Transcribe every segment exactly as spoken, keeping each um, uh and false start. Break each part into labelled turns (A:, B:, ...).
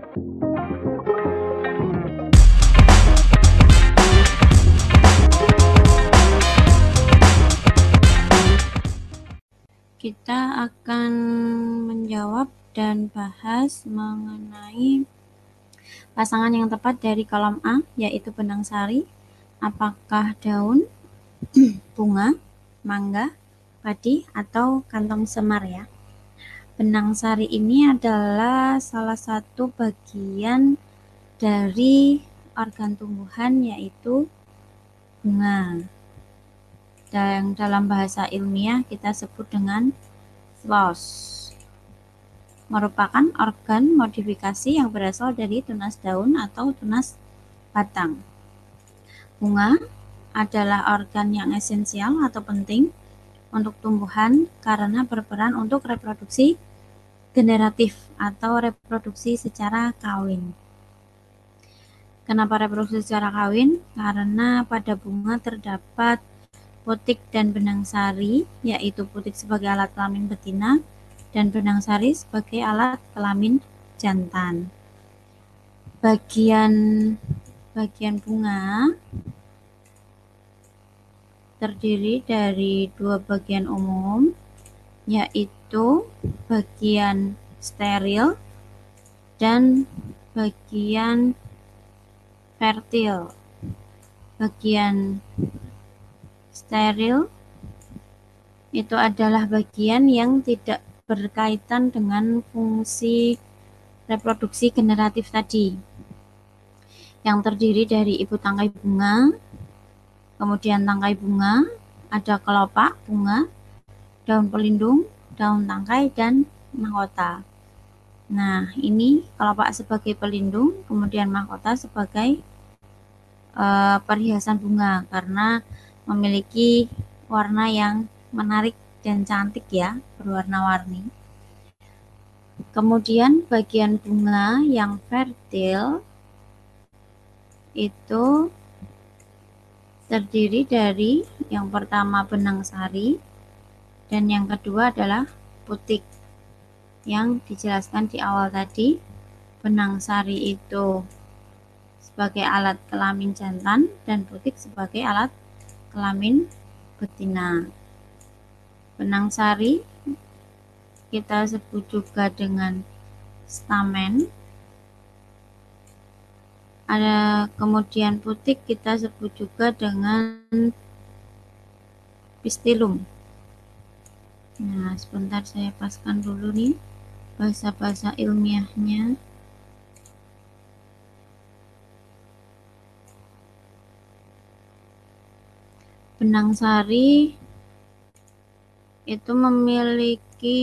A: Kita akan menjawab dan bahas mengenai pasangan yang tepat dari kolom A, yaitu benang sari. Apakah daun, bunga, mangga, padi, atau kantong semar ya. Benang sari ini adalah salah satu bagian dari organ tumbuhan, yaitu bunga. Dan dalam bahasa ilmiah kita sebut dengan floss, merupakan organ modifikasi yang berasal dari tunas daun atau tunas batang. Bunga adalah organ yang esensial atau penting untuk tumbuhan karena berperan untuk reproduksi generatif atau reproduksi secara kawin. Kenapa reproduksi secara kawin? Karena pada bunga terdapat putik dan benang sari, yaitu putik sebagai alat kelamin betina dan benang sari sebagai alat kelamin jantan. Bagian bagian bunga terdiri dari dua bagian umum, yaitu bagian steril dan bagian fertil. Bagian steril itu adalah bagian yang tidak berkaitan dengan fungsi reproduksi generatif tadi, yang terdiri dari ibu tangkai bunga, kemudian tangkai bunga, ada kelopak bunga, daun pelindung, daun tangkai, dan mahkota. Nah, ini kelopak sebagai pelindung, kemudian mahkota sebagai uh, perhiasan bunga karena memiliki warna yang menarik dan cantik ya, berwarna-warni. Kemudian bagian bunga yang fertil itu terdiri dari yang pertama benang sari dan yang kedua adalah putik. Yang dijelaskan di awal tadi, benang sari itu sebagai alat kelamin jantan dan putik sebagai alat kelamin betina. Benang sari kita sebut juga dengan stamen. Ada kemudian putik kita sebut juga dengan pistilum. Nah, sebentar saya paskan dulu nih bahasa-bahasa ilmiahnya. Benang sari itu memiliki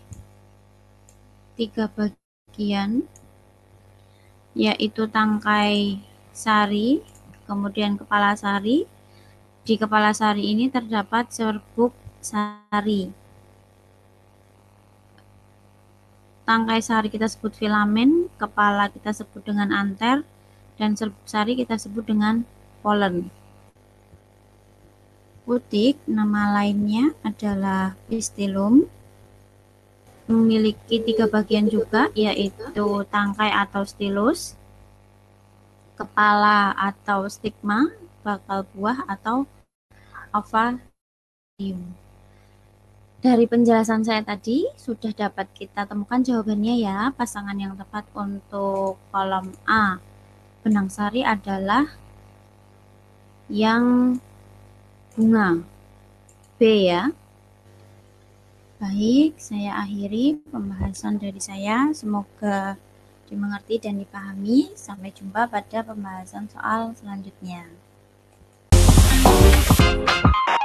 A: tiga bagian, yaitu tangkai sari, kemudian kepala sari. Di kepala sari ini terdapat serbuk sari. Tangkai sari kita sebut filamen, kepala kita sebut dengan anter, dan serbuk sari kita sebut dengan polen. Putik, nama lainnya adalah pistilum, memiliki tiga bagian juga, yaitu tangkai atau stilus, kepala atau stigma, bakal buah atau ovarium. Dari penjelasan saya tadi sudah dapat kita temukan jawabannya ya. Pasangan yang tepat untuk kolom A, benang sari, adalah yang bunga, B ya. Baik, saya akhiri pembahasan dari saya. Semoga dimengerti dan dipahami. Sampai jumpa pada pembahasan soal selanjutnya.